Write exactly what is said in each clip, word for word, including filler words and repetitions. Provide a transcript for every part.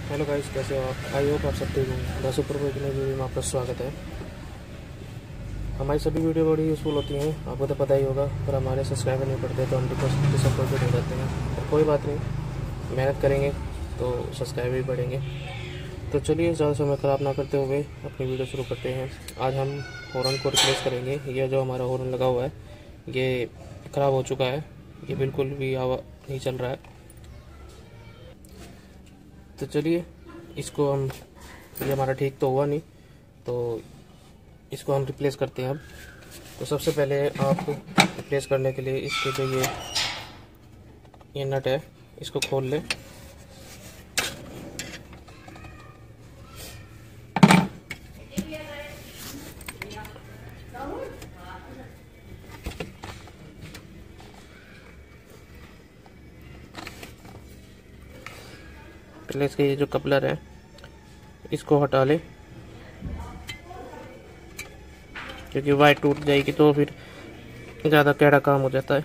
Hello guys, कैसे हो आप? आई होप आप सब ठीक होंगे। दस ऊपर को इतने वीडियो में आपका स्वागत है। हमारी सभी वीडियो बड़ी यूज़फुल होती हैं, आपको तो पता ही होगा, पर हमारे सब्सक्राइबर नहीं पड़ते तो हम डिसअपॉइंटेड हो जाते हैं। पर कोई बात नहीं, मेहनत करेंगे तो सब्सक्राइबर भी बढ़ेंगे। तो चलिए ज़्यादा समय ख़राब ना करते हुए अपनी वीडियो शुरू करते हैं। आज हम हॉर्न को रिप्लेस करेंगे। ये जो हमारा हॉर्न लगा हुआ है ये ख़राब हो चुका है, ये बिल्कुल भी हवा नहीं चल रहा है। तो चलिए इसको हम, ये हमारा ठीक तो हुआ नहीं, तो इसको हम रिप्लेस करते हैं अब। तो सबसे पहले आप रिप्लेस करने के लिए इसके जो ये ये नट है इसको खोल लें। पहले इसके ये जो कपलर है इसको हटा लें, क्योंकि वायर टूट जाएगी तो फिर ज़्यादा टेढ़ा काम हो जाता है।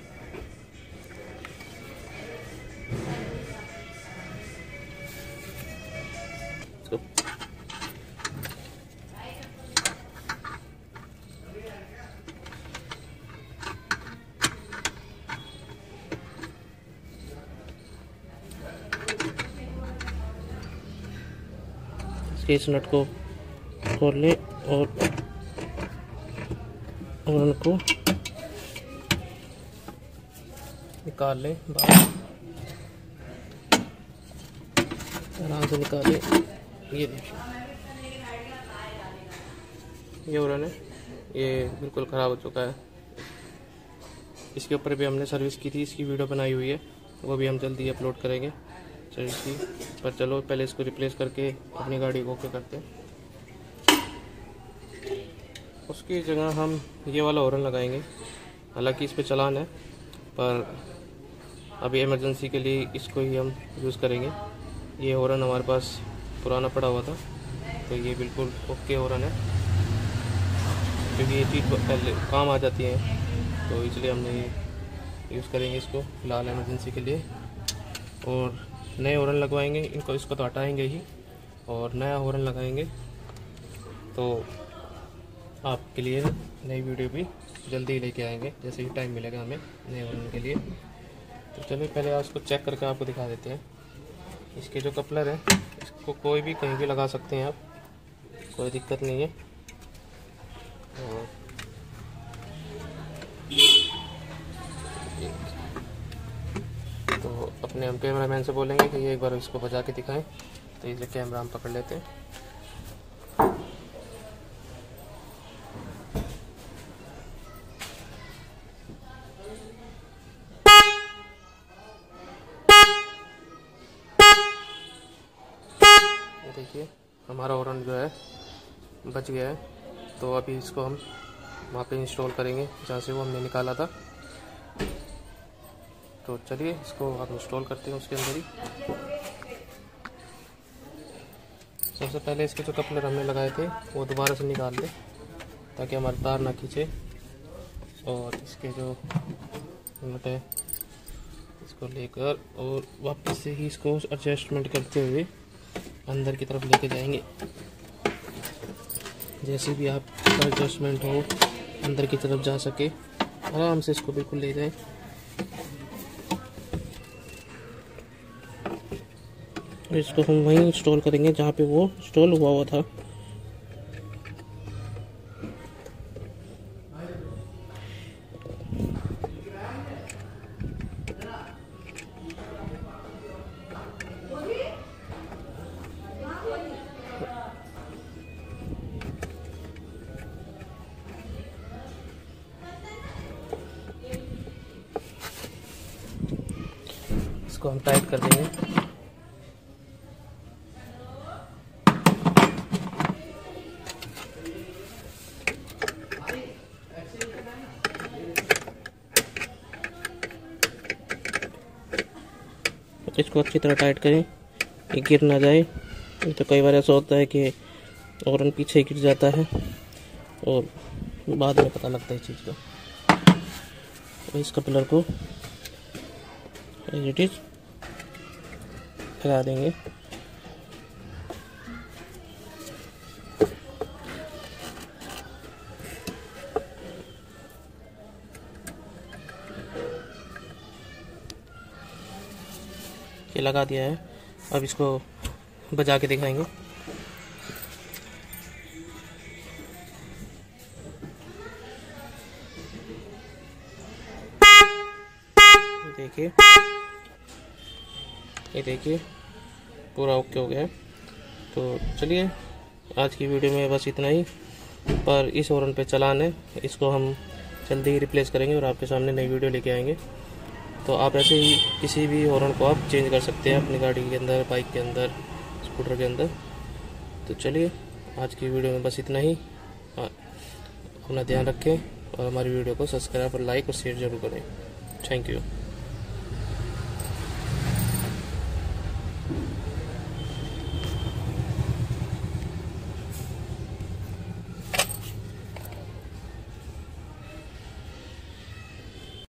इसके इस नट को खोल लें और और उनको निकाल लें बाहर, आराम से निकालें। ये देखिए ये हॉर्न है, ये बिल्कुल ख़राब हो चुका है। इसके ऊपर भी हमने सर्विस की थी, इसकी वीडियो बनाई हुई है, वो भी हम जल्दी अपलोड करेंगे सर्विस की। पर चलो पहले इसको रिप्लेस करके अपनी गाड़ी को ओके करते हैं। उसकी जगह हम ये वाला हॉर्न लगाएंगे। हालांकि इस पे चलान है, पर अभी इमरजेंसी के लिए इसको ही हम यूज़ करेंगे। ये हॉर्न हमारे पास पुराना पड़ा हुआ था, तो ये बिल्कुल ओके हॉर्न है, क्योंकि ये चीज़ पहले काम आ जाती है, तो इसलिए हमने ये यूज़ करेंगे इसको फ़िलहाल इमरजेंसी के लिए। और नए हॉर्न लगवाएंगे, इनको इसको तो हटाएंगे ही और नया हॉर्न लगाएंगे। तो आपके लिए नई वीडियो भी जल्दी ही लेके आएंगे, जैसे ही टाइम मिलेगा हमें नए हॉर्न के लिए। तो चलिए पहले आप इसको चेक करके आपको दिखा देते हैं। इसके जो कपलर है इसको कोई भी कहीं भी लगा सकते हैं आप, कोई दिक्कत नहीं है। और तो अपने हम कैमरामैन से बोलेंगे कि ये एक बार इसको बजा के दिखाएं, तो ये कैमरा हम पकड़ लेते हैं। देखिए हमारा हॉर्न जो है बच गया है। तो अभी इसको हम वहाँ पे इंस्टॉल करेंगे जहाँ से वो हमने निकाला था। तो चलिए इसको आप इंस्टॉल करते हैं उसके अंदर ही। सबसे पहले इसके जो कपलर हमने लगाए थे वो दोबारा से निकाल दें, ताकि हमारा तार ना खींचे। और इसके जो नट है इसको लेकर और वापस से ही इसको एडजस्टमेंट करते हुए अंदर की तरफ लेके जाएंगे। जैसे भी आपका एडजस्टमेंट हो अंदर की तरफ जा सके, आराम से इसको बिल्कुल ले जाएं। इसको हम वहीं इंस्टॉल करेंगे जहाँ पे वो इंस्टॉल हुआ हुआ था। इसको हम टाइट कर देंगे। इसको अच्छी तरह टाइट करें, ये गिर ना जाए। तो कई बार ऐसा होता है कि हॉर्न पीछे गिर जाता है और बाद में पता लगता है इस चीज़ का। तो इस कपलर को एज इट इज लगा देंगे। ये लगा दिया है। अब इसको बजा के दिखाएंगे। देखिए, ये देखिए पूरा ओके हो गया है। तो चलिए आज की वीडियो में बस इतना ही। पर इस हॉर्न पे चलान है, इसको हम जल्दी ही रिप्लेस करेंगे और आपके सामने नई वीडियो लेके आएंगे। तो आप ऐसे ही किसी भी हॉर्न को आप चेंज कर सकते हैं अपनी गाड़ी के अंदर, बाइक के अंदर, स्कूटर के अंदर। तो चलिए आज की वीडियो में बस इतना ही। अपना ध्यान रखें और हमारी वीडियो को सब्सक्राइब और लाइक और शेयर जरूर करें। Thank you.